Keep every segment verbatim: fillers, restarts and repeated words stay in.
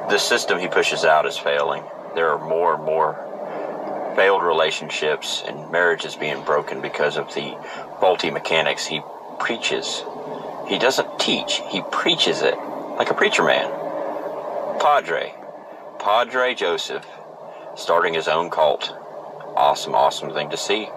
the system he pushes out is failing. There are more and more failed relationships and marriages being broken because of the faulty mechanics he preaches. He doesn't teach, he preaches it like a preacher man. Padre, Padre Joseph, starting his own cult. Awesome, awesome thing to see.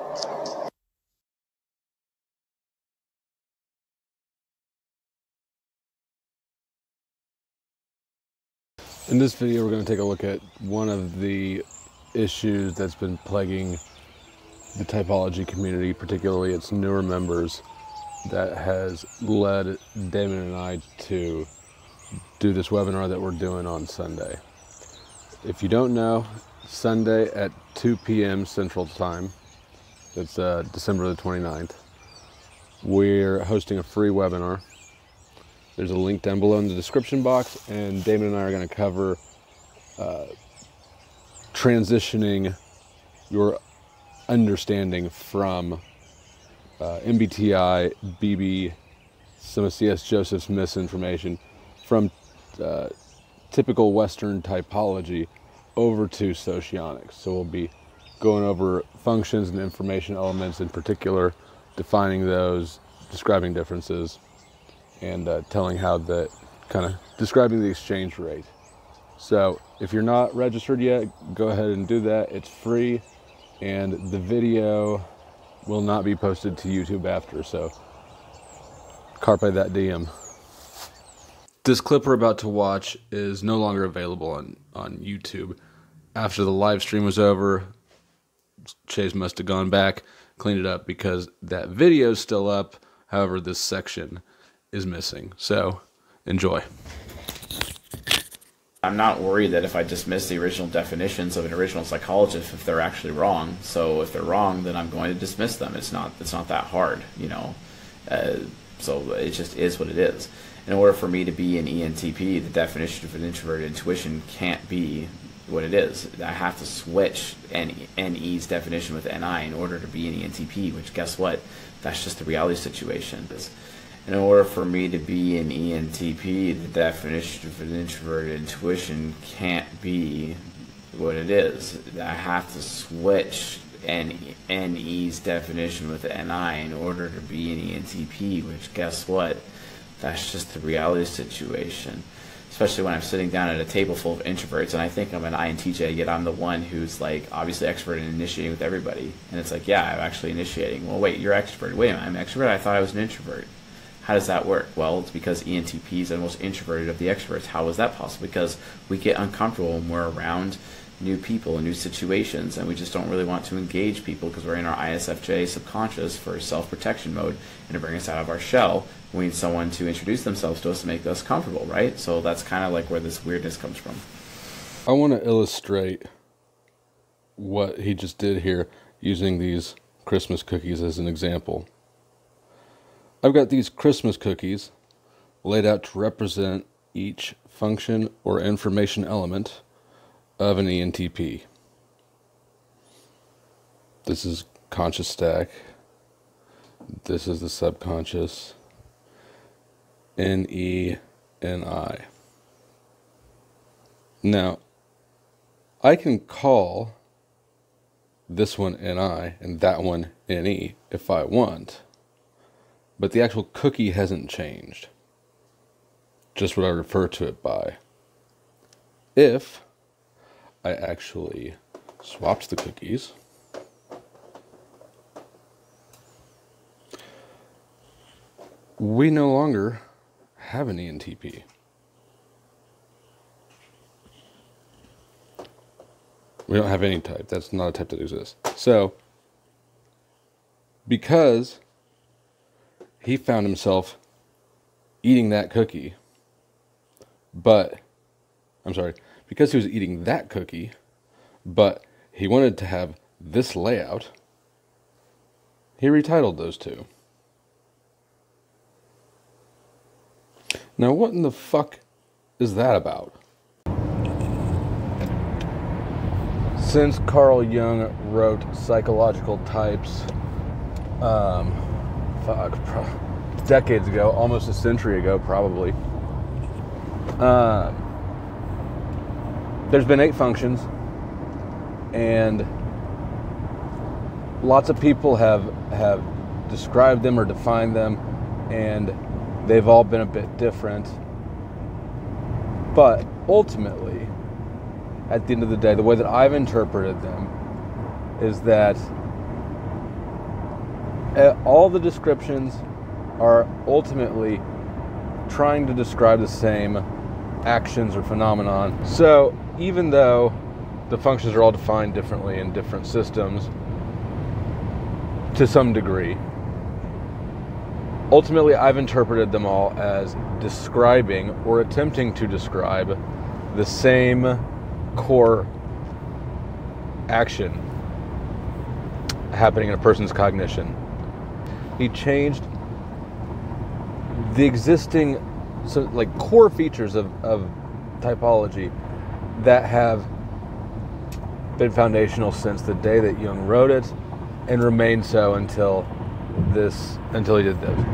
In this video, we're going to take a look at one of the issues that's been plaguing the typology community, particularly its newer members, that has led Damon and I to do this webinar that we're doing on Sunday. If you don't know, Sunday at two p m Central Time, that's uh, December the twenty-ninth, we're hosting a free webinar. There's a link down below in the description box, and Damon and I are going to cover uh, transitioning your understanding from uh, M B T I, B B, some of C S Joseph's misinformation, from uh, typical Western typology over to socionics. So we'll be going over functions and information elements in particular, defining those, describing differences, and uh, telling how that kind of describing the exchange rate. So if you're not registered yet, go ahead and do that. It's free, and the video will not be posted to YouTube after, so carpe that diem. This clip we're about to watch is no longer available on, on YouTube. After the live stream was over, Chase must have gone back, cleaned it up, because that video is still up. However, this section is missing. So enjoy. I'm not worried that if I dismiss the original definitions of an original psychologist, if they're actually wrong. So if they're wrong, then I'm going to dismiss them. It's not it's not that hard, you know. Uh, so it just is what it is. In order for me to be an E N T P, the definition of an introverted intuition can't be what it is. I have to switch N E's definition with N I in order to be an E N T P, which, guess what? That's just the reality situation. In order for me to be an E N T P, the definition of an introverted intuition can't be what it is. I have to switch N E's definition with N I in order to be an E N T P, which, guess what? That's just the reality situation. Especially when I'm sitting down at a table full of introverts, and I think I'm an I N T J, yet I'm the one who's like obviously expert in initiating with everybody. And it's like, yeah, I'm actually initiating. Well, wait, you're extrovert. Wait a minute, I'm an extrovert? I thought I was an introvert. How does that work? Well, it's because E N T Ps are the most introverted of the extroverts. How is that possible? Because we get uncomfortable when we're around new people and new situations, and we just don't really want to engage people because we're in our I S F J subconscious for self-protection mode, and to bring us out of our shell, we need someone to introduce themselves to us to make us comfortable, right? So that's kind of like where this weirdness comes from. I want to illustrate what he just did here using these Christmas cookies as an example. I've got these Christmas cookies laid out to represent each function or information element of an E N T P. This is conscious stack. This is the subconscious. N, E, and I. Now, I can call this one N I and that one N E if I want, but the actual cookie hasn't changed. Just what I refer to it by. If I actually swapped the cookies, we no longer have an E N T P. We don't have any type. That's not a type that exists. So, because he found himself eating that cookie, but, I'm sorry, because he was eating that cookie, but he wanted to have this layout, he retitled those two. Now, what in the fuck is that about? Since Carl Jung wrote Psychological Types, um, fuck, decades ago, almost a century ago, probably, um, there's been eight functions, and lots of people have have described them or defined them, and they've all been a bit different. But ultimately, at the end of the day, the way that I've interpreted them is that all the descriptions are ultimately trying to describe the same actions or phenomenon. So even though the functions are all defined differently in different systems to some degree, ultimately I've interpreted them all as describing or attempting to describe the same core action happening in a person's cognition. He changed the existing, so like core features of, of typology that have been foundational since the day that Jung wrote it, and remain so until this until he did this.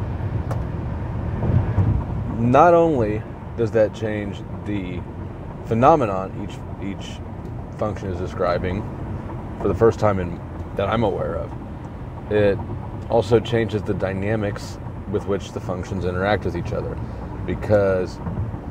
Not only does that change the phenomenon each each function is describing for the first time in that I'm aware of, it also changes the dynamics with which the functions interact with each other, because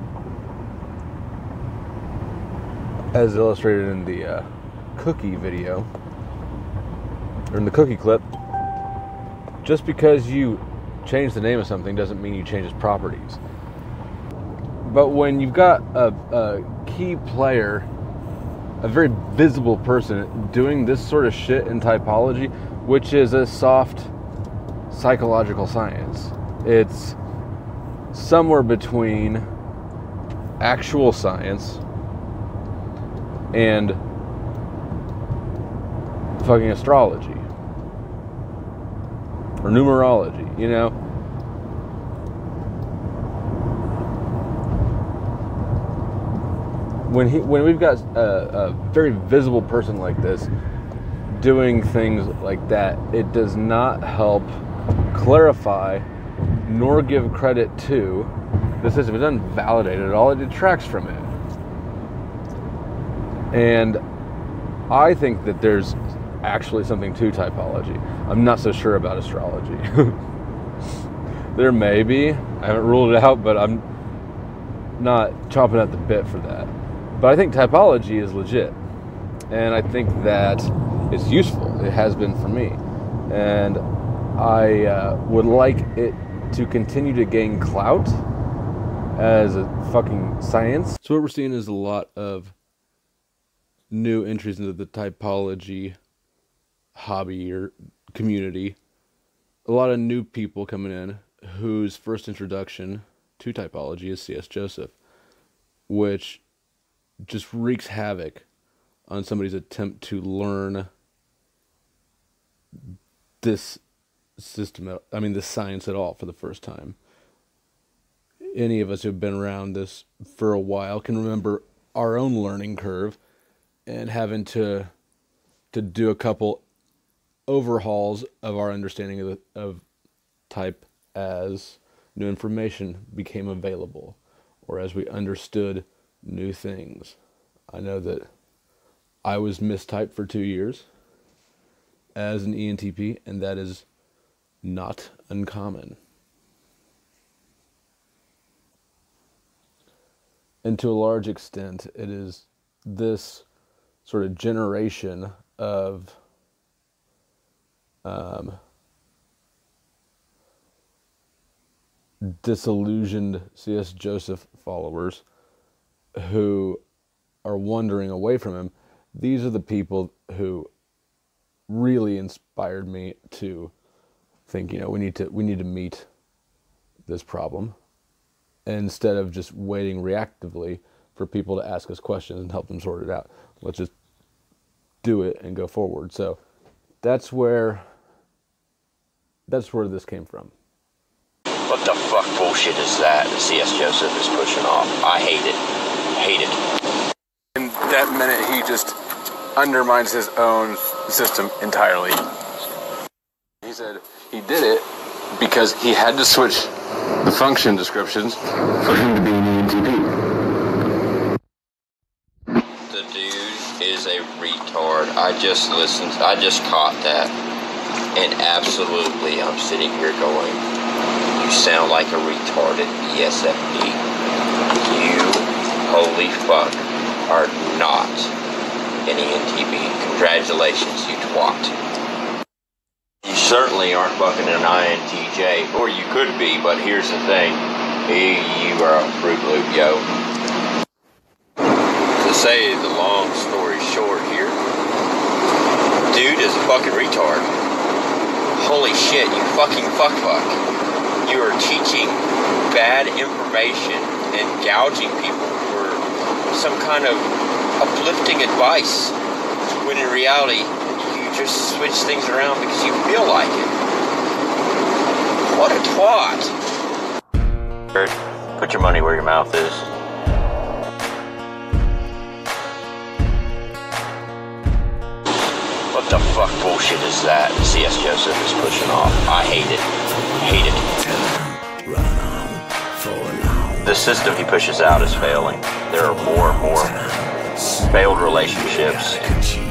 as illustrated in the uh, cookie video, or in the cookie clip, just because you change the name of something doesn't mean you change its properties. But when you've got a, a key player, a very visible person doing this sort of shit in typology, which is a soft psychological science, it's somewhere between actual science and fucking astrology or numerology, you know? When he, when we've got a, a very visible person like this doing things like that, it does not help clarify nor give credit to the system. It doesn't validate it at all. It detracts from it. And I think that there's actually something to typology. I'm not so sure about astrology. There may be. I haven't ruled it out, but I'm not chomping at the bit for that. But I think typology is legit. And I think that it's useful. It has been for me. And I uh, would like it to continue to gain clout as a fucking science. So what we're seeing is a lot of new entries into the typology hobby or community. A lot of new people coming in whose first introduction to typology is C S Joseph, which just wreaks havoc on somebody's attempt to learn this system, I mean this science at all for the first time. Any of us who've been around this for a while can remember our own learning curve and having to to do a couple overhauls of our understanding of, the, of type as new information became available, or as we understood new things. I know that I was mistyped for two years as an E N T P, and that is not uncommon. And to a large extent, it is this sort of generation of um, disillusioned C S Joseph followers who are wandering away from him. These are the people who really inspired me to think, you know, we need to we need to meet this problem, instead of just waiting reactively for people to ask us questions and help them sort it out. Let's just do it and go forward. So that's where that's where this came from. What the fuck bullshit is that that C S Joseph is pushing off? I hate it. Hate it. In that minute, he just undermines his own system entirely. He said he did it because he had to switch the function descriptions for him to be an E N T P. The dude is a retard. I just listened, I just caught that. And absolutely, I'm sitting here going, you sound like a retarded E S F P. You, holy fuck, are not an E N T P. Congratulations, you twat. You certainly aren't fucking an I N T J, or you could be, but here's the thing. Hey, you are a Fruit Loop, yo. To say the long story short here, dude is a fucking retard. Holy shit, you fucking fuck fuck. You are teaching bad information and gouging people for some kind of uplifting advice, when in reality, you just switch things around because you feel like it. What a twat. Put your money where your mouth is. What the fuck bullshit is that C S Joseph is pushing off? I hate it. Hate it. The system he pushes out is failing. There are more and more failed relationships.